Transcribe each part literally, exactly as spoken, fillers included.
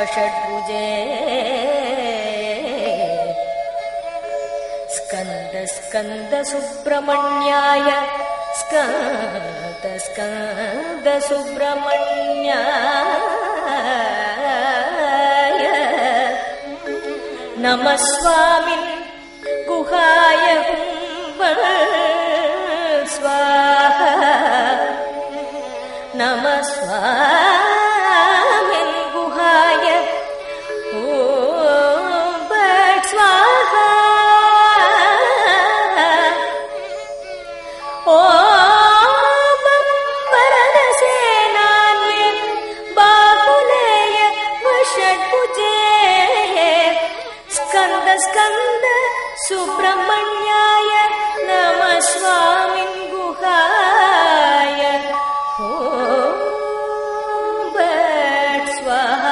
षड्भुजे स्कंद स्कंद सुब्रह्मण्याय स्कंद स्कंद सुब्रह्मण्याय नमः स्वामिन् गुहाय हुंबल स्वाहा नमः स्वामिन् गुहाय हुंबल स्वाहा ओम वरदसेनान्वे बाहुलेय वषड्भुजे स्कंद स्कंद सुब्रह्मण्याय नमः स्वामिन् गुहाय हुंबल स्वाहा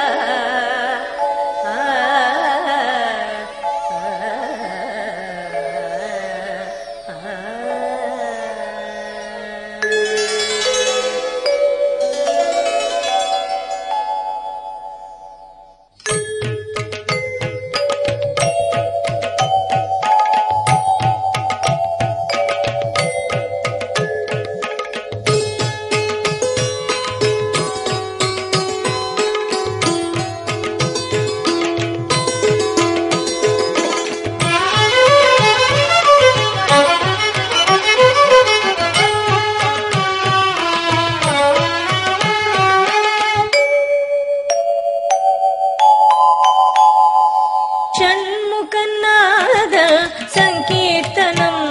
षण्मुखनाद संकीर्तनम्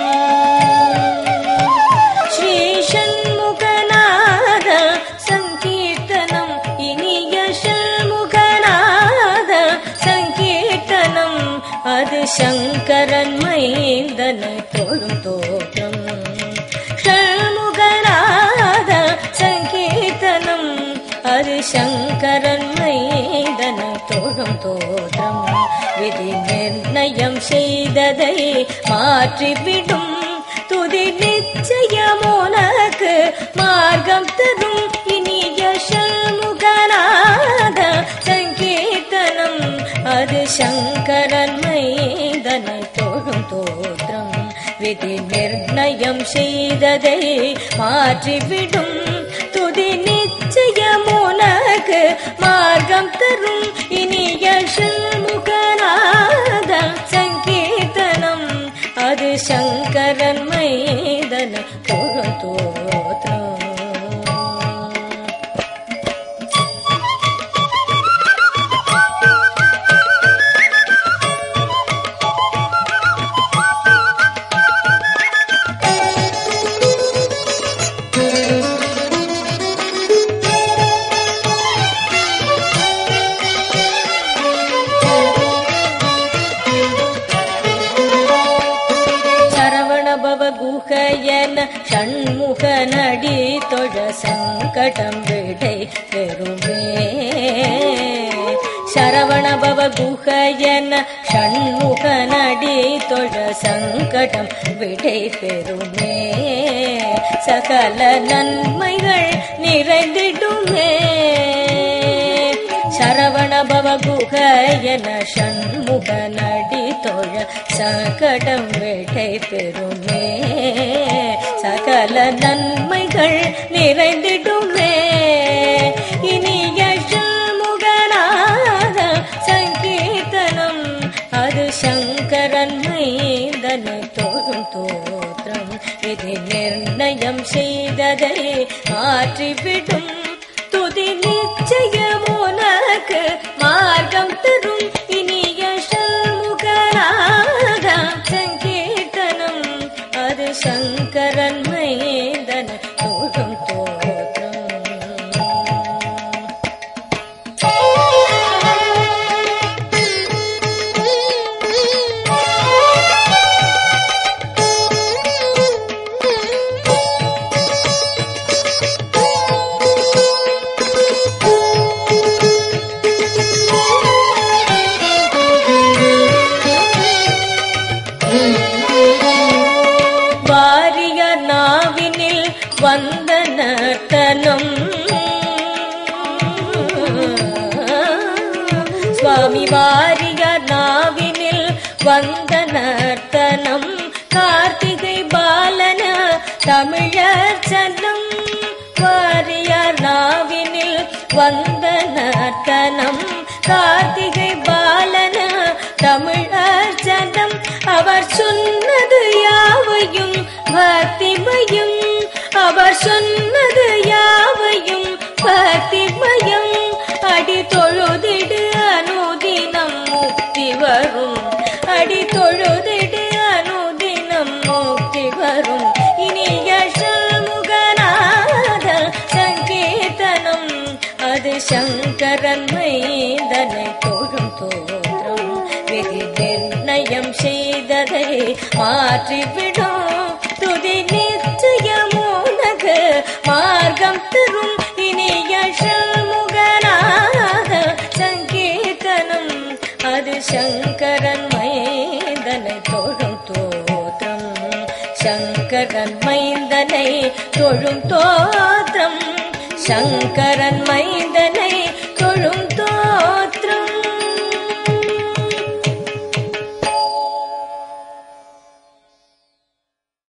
श्री षण्मुखनाद संकीर्तनम् इनिय षण्मुखनाद संकीर्तनम् अदु शंकरन् मैन्दन तोळुम तोत्रम् षण्मुखनाद संकीर्तनम् अदु शंकरन् मैन्दन तोळुम तोत्रम् विधि निर्णयं செய்ததை மாற்றிவிடும் துதி நிச்சயம் உனக்கு மார்க்கம் தரும் இனிய ஷண்முகநாத சங்கீர்த்தனம் அது சங்கரன் மைந்தனை தோழும் தோற்றம் விதி நிர்ணயம் செய்ததை மாற்றிவிடும் துதி நிச்சயம் உனக்கு மார்க்கம் தரும் இனிய ஷண்முகநாத சங்கீர்த்தனம் அது சங்கரன் மைந்தன தோழும் தோற்றம் குகையன ஷண்முகனடி தொழ சங்கடம் விடை பெறுமே சரவண பவ குகையன ஷண்முகனடி தொழ சங்கடம் விடை பெறுமே சகல நன்மைகள் நிறைந்திடுமே சரவண பவ குகையன ஷண்முகனடி தொழ சங்கடம் விடை பெறுமே சகல நன்மைகள் நிறைந்திடுமே இனிய ஷண்முகநாத சங்கீர்த்தனம் அது சங்கரன் மைந்தன தோழும் தோற்றம் விதி நிர்ணயம் செய்ததை மாற்றிவிடும் துதி நிச்சயம் உனக்கு மார்க்கம் தரும் இனிய ஷண்முகநாத சங்கீர்த்தனம் அது சங்கரன் மைந்தன தோழும் தோற்றம் வந்த நர்த்தனம் சுவாமி வாரியார் நாவினில் வந்த நர்த்தனம் கார்த்திகை பாலன தமிழர் சன்னம். வாரியார் நாவினில் வந்த நர்த்தனம் கார்த்திகை பாலன தமிழர் சன்னம். அவர் சொன்னது யாவையும் பக்திமயம், அவர் சொன்னது யாவையும் பக்திமயம். அடி தொழுதிடு அனுதினம் முக்தி வரும், அடி தொழுதிடு அனுதினம் முக்தி வரும். இனிய சண்முகநாத சங்கீர்த்தனம் அது சங்கரன் மைந்தனை தொழும் தோற்றம். விதி நிர்ணயம் செய்ததை மாற்றிவிடும் துதி நிச்சயம் உனக்கு மார்க்கம் தரும். இனிய சண்முகநாத சங்கீர்த்தனம் அது சங்கரன் மைந்தனை தொழும் தோற்றம். சங்கரன் மைந்தனை தொழும் தோற்றம். சங்கரன் மைந்தனை